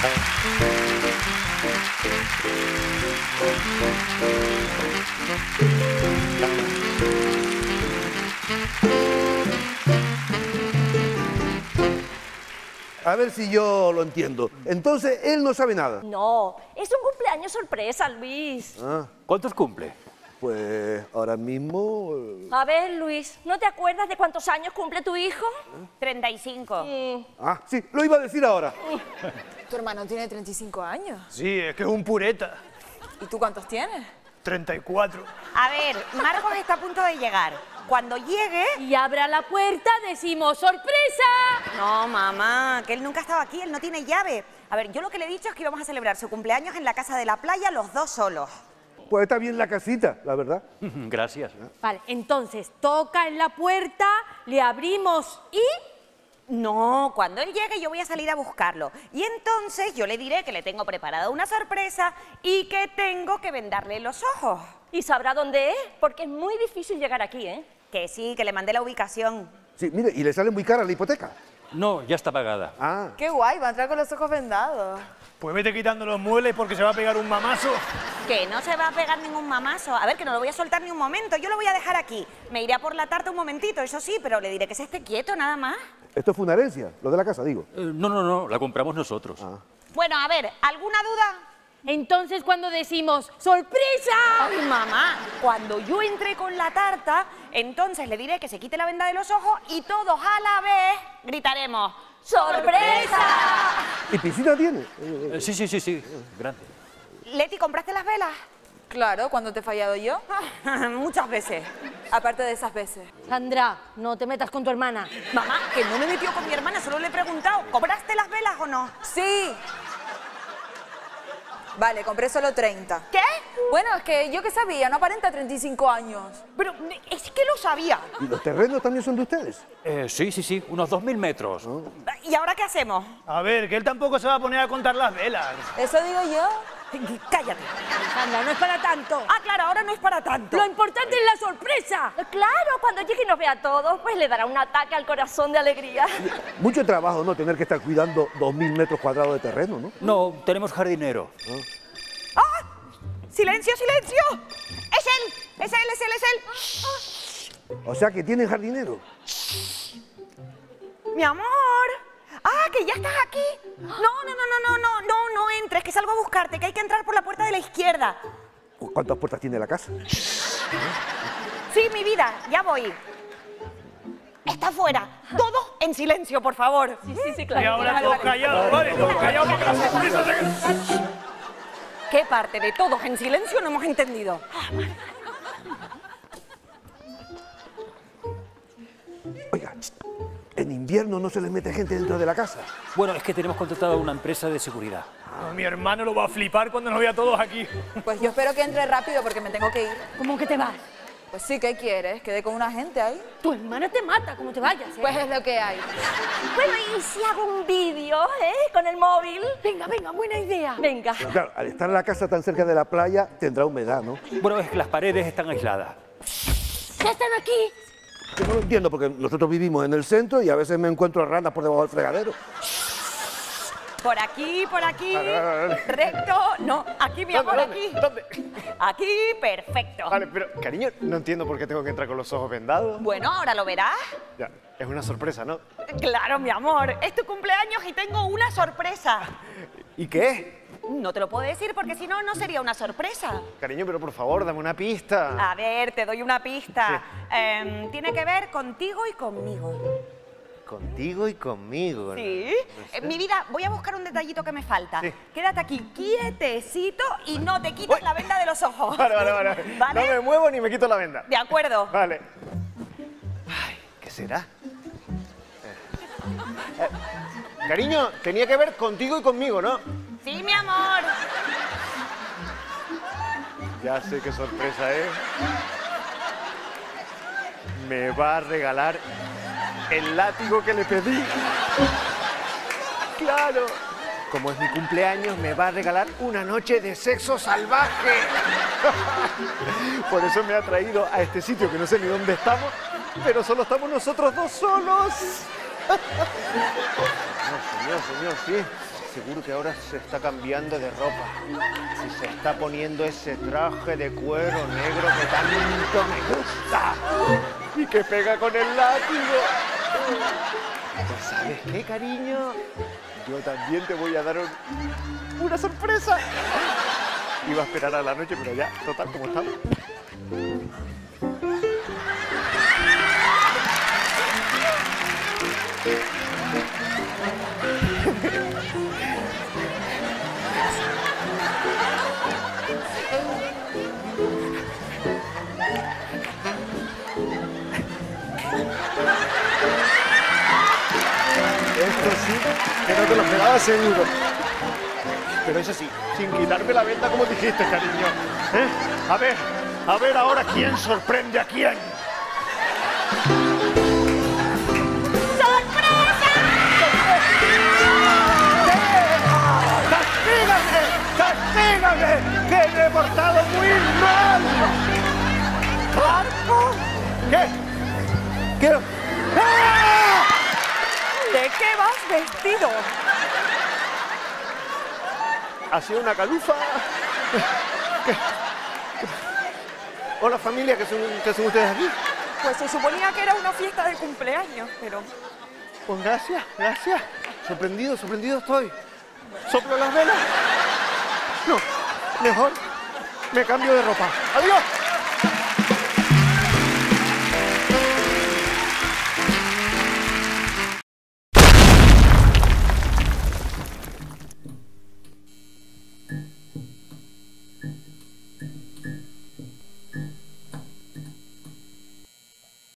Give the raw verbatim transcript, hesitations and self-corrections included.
A ver si yo lo entiendo. Entonces, él no sabe nada. No, es un cumpleaños sorpresa, Luis. Ah, ¿Cuántos cumple? pues ahora mismo... eh, A ver, Luis, ¿no te acuerdas de cuántos años cumple tu hijo? treinta y cinco. Mm. Ah, sí, lo iba a decir ahora. Tu hermano tiene treinta y cinco años. Sí, es que es un pureta. ¿Y tú cuántos tienes? treinta y cuatro. A ver, Marcos está a punto de llegar. Cuando llegue... Y abra la puerta, decimos ¡sorpresa! No, mamá, que él nunca ha estado aquí, él no tiene llave. A ver, yo lo que le he dicho es que íbamos a celebrar su cumpleaños en la casa de la playa los dos solos. Pues está bien la casita, la verdad. Gracias. Vale, entonces toca en la puerta, le abrimos y... No, cuando él llegue yo voy a salir a buscarlo. Y entonces yo le diré que le tengo preparada una sorpresa y que tengo que vendarle los ojos. ¿Y sabrá dónde es? Porque es muy difícil llegar aquí, ¿eh? Que sí, que le mandé la ubicación. Sí, mire, y le sale muy cara la hipoteca. No, ya está pagada. Ah, Qué guay, va a entrar con los ojos vendados. Pues vete quitando los muebles porque se va a pegar un mamazo. Que no se va a pegar ningún mamazo. A ver, que no lo voy a soltar ni un momento. Yo lo voy a dejar aquí. Me iré a por la tarta un momentito, eso sí, pero le diré que se esté quieto, nada más. esto fue una herencia, lo de la casa, digo. Eh, no, no, no, la compramos nosotros. Ah. Bueno, a ver, ¿alguna duda? Entonces cuando decimos ¡sorpresa! Ay, mamá, cuando yo entre con la tarta, entonces le diré que se quite la venda de los ojos y todos a la vez gritaremos ¡sorpresa! ¿Y piscina tiene? Eh, Eh, sí, sí, sí, sí, grande. Leti, ¿compraste las velas? Claro, ¿cuándo te he fallado yo? Muchas veces. Aparte de esas veces. Sandra, no te metas con tu hermana. Mamá, que no me metió con mi hermana, solo le he preguntado, ¿compraste las velas o no? ¡Sí! Vale, compré solo treinta. ¿Qué? Bueno, es que yo qué sabía, no aparenta treinta y cinco años. Pero es que lo sabía. ¿Y los terrenos también son de ustedes? Eh, sí, sí, sí, unos dos mil metros. ¿Y ahora qué hacemos? A ver, que él tampoco se va a poner a contar las velas. Eso digo yo. Cállate. Sandra, no es para tanto. Ah, claro, ahora no es para tanto. Lo importante es la sorpresa. Claro, cuando llegue y nos vea a todos, pues le dará un ataque al corazón de alegría. Mucho trabajo, ¿no? Tener que estar cuidando dos mil metros cuadrados de terreno, ¿no? No, tenemos jardinero. ¡Ah! ¡Silencio, silencio! ¡Es él! ¡Es él, es él, es él! O sea que tienen jardinero. ¡Mi amor! ¡Ah, que ya estás aquí! No, no, no, no, no, no, no, no entres, que salgo a buscarte, que hay que entrar por la puerta de la izquierda. ¿Cuántas puertas tiene la casa? Sí, mi vida, ya voy. Está fuera. Todos en silencio, por favor. Sí, sí, sí, Y claro. ahora todos callados, ¿vale? Todos callados porque la sorpresa se... ¿Qué parte de todos en silencio no hemos entendido? Oiga, en invierno no se les mete gente dentro de la casa. Bueno, es que tenemos contratada una empresa de seguridad. No, mi hermano lo va a flipar cuando nos vea todos aquí. Pues yo espero que entre rápido porque me tengo que ir. ¿Cómo que te vas? Pues sí, ¿qué quieres? Quedé con una gente ahí. Tu hermana te mata, como te vayas, ¿eh? Pues es lo que hay. Bueno, ¿y si hago un vídeo, eh? Con el móvil. Venga, venga, buena idea. Venga. Claro, al estar la casa tan cerca de la playa, tendrá humedad, ¿no? Bueno, es que las paredes están aisladas. ¿Ya están aquí? Yo no lo entiendo porque nosotros vivimos en el centro y a veces me encuentro ranas por debajo del fregadero. Por aquí, por aquí. Vale, vale, vale. Recto. No, aquí, mi amor, ¿Dónde, aquí. ¿Dónde? Aquí, perfecto. Vale, pero cariño, no entiendo por qué tengo que entrar con los ojos vendados. Bueno, ahora lo verás. Ya, es una sorpresa, ¿no? Claro, mi amor. Es tu cumpleaños y tengo una sorpresa. ¿Y qué? No te lo puedo decir porque si no, no sería una sorpresa. Cariño, pero por favor, dame una pista. A ver, te doy una pista. Em, tiene que ver contigo y conmigo. Contigo y conmigo. ¿no? ¿Sí? No sé. Eh, mi vida, voy a buscar un detallito que me falta. Sí. Quédate aquí quietecito y no te quites la venda de los ojos. Vale, vale, vale, ¿Vale? No me muevo ni me quito la venda. De acuerdo. Vale. Ay, ¿qué será? Eh, eh, cariño, tenía que ver contigo y conmigo, ¿no? Sí, mi amor. Ya sé qué sorpresa es. Me va a regalar el látigo que le pedí. Claro. Como es mi cumpleaños, me va a regalar una noche de sexo salvaje. Por eso me ha traído a este sitio que no sé ni dónde estamos, pero solo estamos nosotros dos solos. No, señor, señor, sí. seguro que ahora se está cambiando de ropa. Si se está poniendo ese traje de cuero negro que tanto me gusta y que pega con el látigo. Pues ¿sabes qué, cariño? Yo también te voy a dar un- una sorpresa. Iba a esperar a la noche, pero ya, total, como estamos. Esto sí, que no te lo esperaba seguro. Pero eso sí, sin quitarme la venda como dijiste, cariño. ¿Eh? A ver, a ver ahora quién sorprende a quién. ¡Castígame! ¡Castígame! ¡Que me he portado muy mal! ¿Marco? ¿Qué? ¿Qué? ¡Ah! ¿De qué vas vestido? Ha sido una calufa. ¿Qué? ¿Qué? Hola familia, ¿qué son, qué hacen ustedes aquí? Pues se suponía que era una fiesta de cumpleaños, pero... Pues gracias, gracias. Sorprendido, sorprendido estoy. ¿Soplo las velas? No, mejor me cambio de ropa. ¡Adiós!